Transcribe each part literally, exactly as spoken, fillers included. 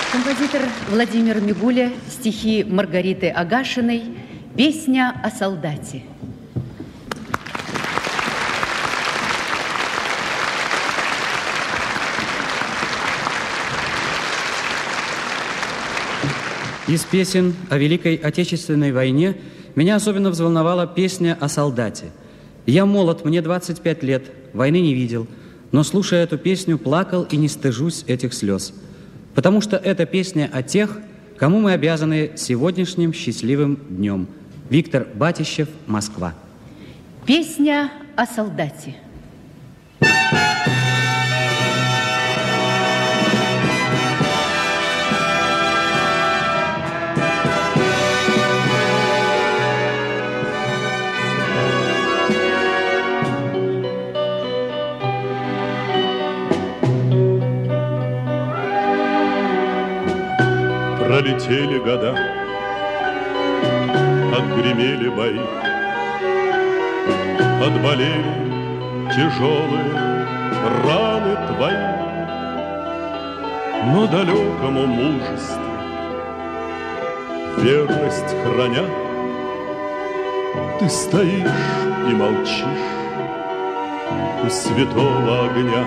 Композитор Владимир Мигуля, стихи Маргариты Агашиной, песня о солдате. Из песен о Великой Отечественной войне меня особенно взволновала песня о солдате. Я молод, мне двадцать пять лет, войны не видел, но, слушая эту песню, плакал и не стыжусь этих слез. Потому что это песня о тех, кому мы обязаны сегодняшним счастливым днем. Виктор Батищев, Москва. Песня о солдате. Пролетели года, отгремели бои, отболели тяжелые раны твои. Но далекому мужеству верность храня, ты стоишь и молчишь у святого огня.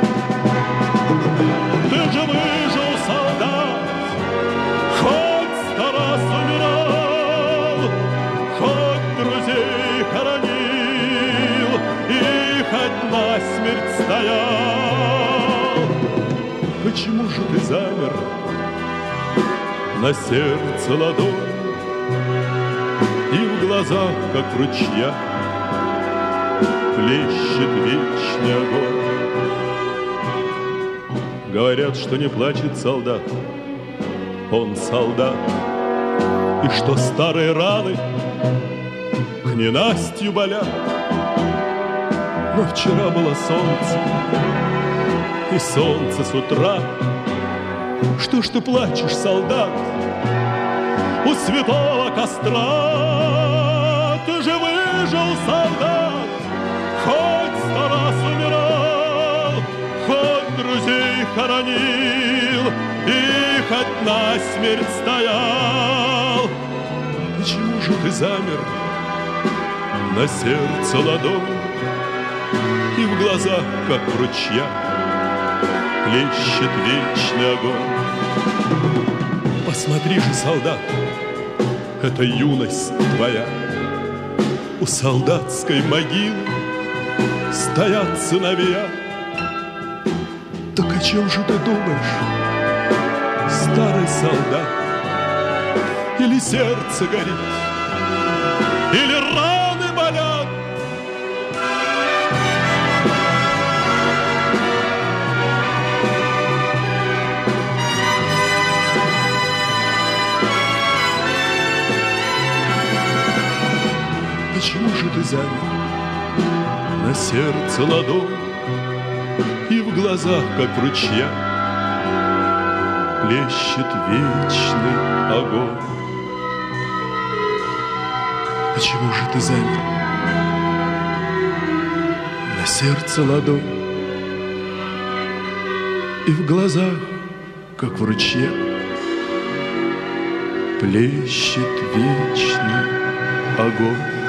Ты же выжил, солдат, хоть сто раз умирал, хоть друзей хоронил и хоть насмерть стоял. Почему же ты замер на сердце ладонь и в глазах, как в ручьях, плещет вечный огонь? Говорят, что не плачет солдат, он солдат, и что старые раны к ненастью болят. Но вчера было солнце, и солнце с утра. Что ж ты плачешь, солдат, у святого костра? Ты же выжил, солдат, хоть сто раз умирал, хоть друзей хоронил и хоть насмерть стоял. Почему же ты замер на сердце ладонь и в глазах, как в ручьях, плещет вечный огонь? Посмотри же, солдат, это юность твоя. У солдатской могилы стоят сыновья. Так о чем же ты думаешь, старый солдат? Или сердце горит, или раны болят? Почему же ты замер на сердце ладонь и в глазах, как в ручьях, плещет вечный огонь? Почему же ты замер на сердце ладонь и в глазах, как в ручье, плещет вечный огонь?